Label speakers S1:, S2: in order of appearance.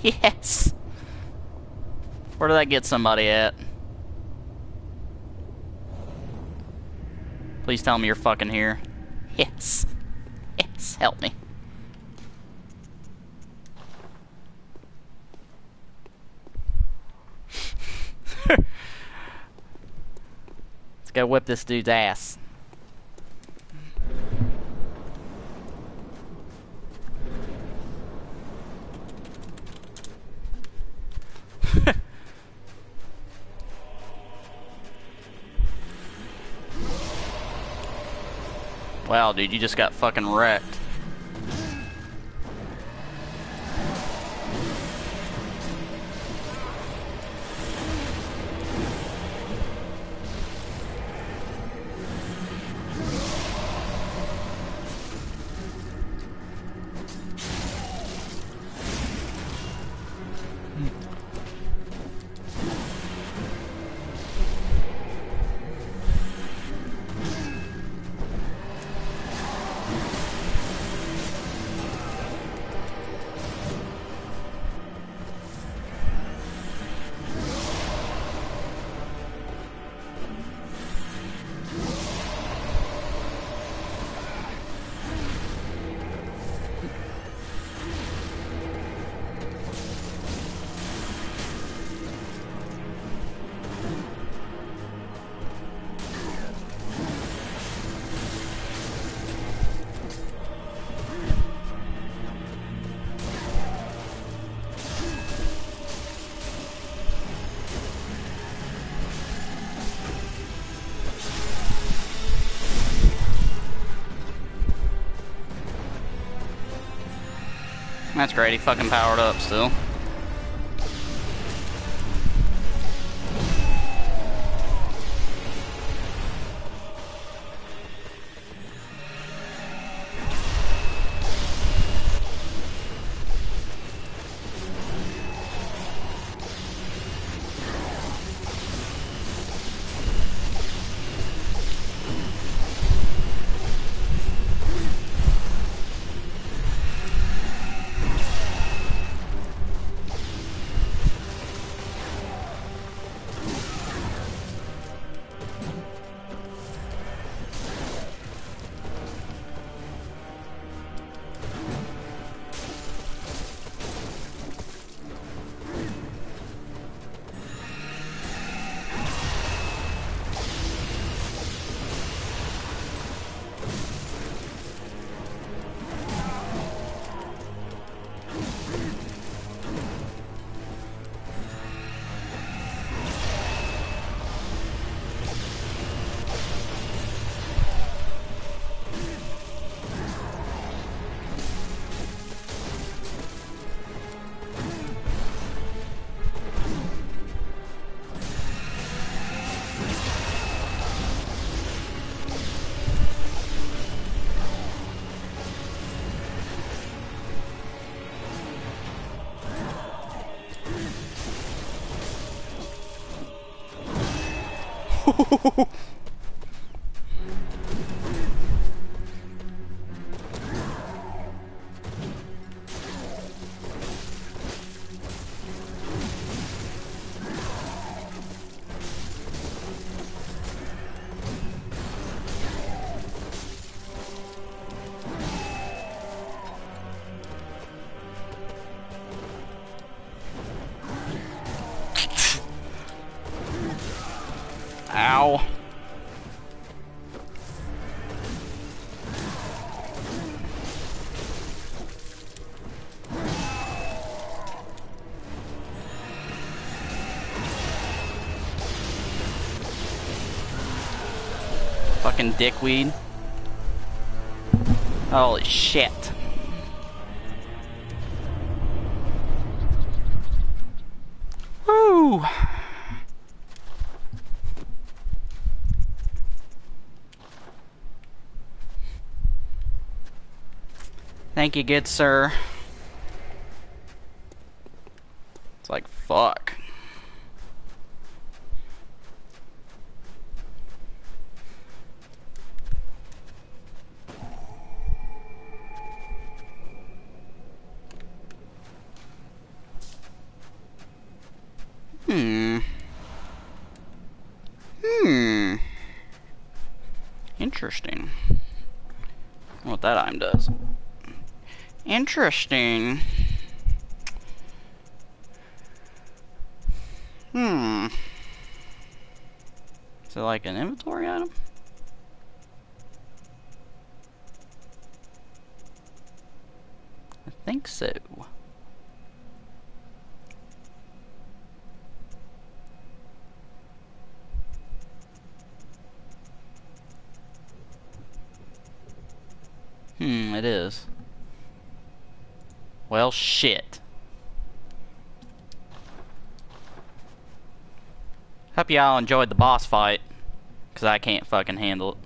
S1: Yes! Where did I get somebody at? Please tell me you're fucking here. Yes. Yes, help me. Let's go whip this dude's ass. Wow, dude, you just got fucking wrecked. That's great, he fucking powered up still. Ow. Fucking dickweed. Holy shit. Woo! Thank you, good sir. It's like, fuck. Interesting. What that item does. Interesting. Is it like an inventory item? I think so. It is. Well, shit. Hope y'all enjoyed the boss fight, because I can't fucking handle it.